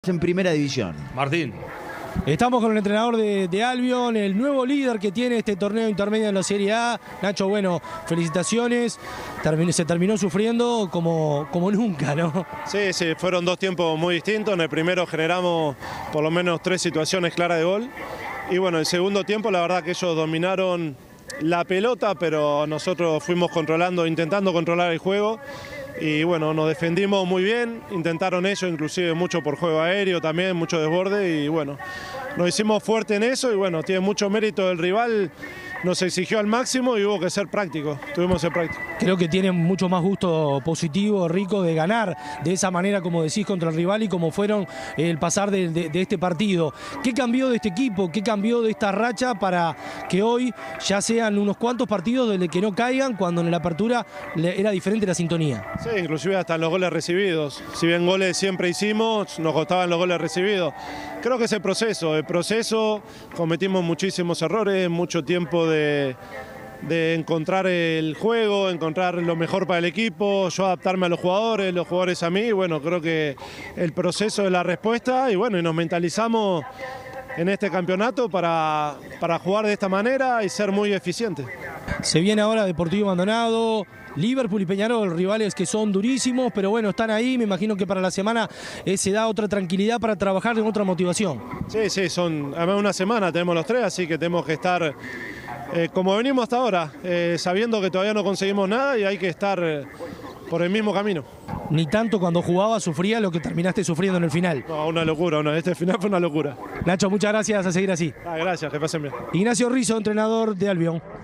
En primera división. Martín. Estamos con el entrenador de Albion, el nuevo líder que tiene este torneo intermedio en la Serie A. Nacho, bueno, felicitaciones. Se terminó sufriendo como nunca, ¿no? Sí, fueron dos tiempos muy distintos. En el primero generamos por lo menos 3 situaciones claras de gol. Y bueno, el segundo tiempo la verdad que ellos dominaron la pelota, pero nosotros fuimos intentando controlar el juego. Y bueno, nos defendimos muy bien, intentaron ellos inclusive mucho por juego aéreo también, mucho desborde y bueno, nos hicimos fuerte en eso y bueno, tiene mucho mérito el rival, nos exigió al máximo y hubo que ser prácticos, tuvimos que ser prácticos. Creo que tienen mucho más gusto positivo, rico, de ganar de esa manera, como decís, contra el rival y como fueron el pasar de este partido. ¿Qué cambió de este equipo? ¿Qué cambió de esta racha para que hoy ya sean unos cuantos partidos desde que no caigan cuando en la apertura era diferente la sintonía? Sí, inclusive hasta en los goles recibidos. Si bien goles siempre hicimos, nos costaban los goles recibidos. Creo que es el proceso, cometimos muchísimos errores, mucho tiempo de encontrar el juego, encontrar lo mejor para el equipo, yo adaptarme a los jugadores a mí, y bueno, creo que el proceso es la respuesta y bueno, y nos mentalizamos en este campeonato para jugar de esta manera y ser muy eficientes. Se viene ahora Deportivo Maldonado, Liverpool y Peñarol, rivales que son durísimos, pero bueno, están ahí, me imagino que para la semana se da otra tranquilidad para trabajar en otra motivación. Sí, son además una semana, tenemos los 3, así que tenemos que estar como venimos hasta ahora, sabiendo que todavía no conseguimos nada y hay que estar por el mismo camino. Ni tanto cuando jugaba sufría lo que terminaste sufriendo en el final. No, una locura, este final fue una locura. Nacho, muchas gracias, a seguir así. Gracias, que pasen bien. Ignacio Rizzo, entrenador de Albion.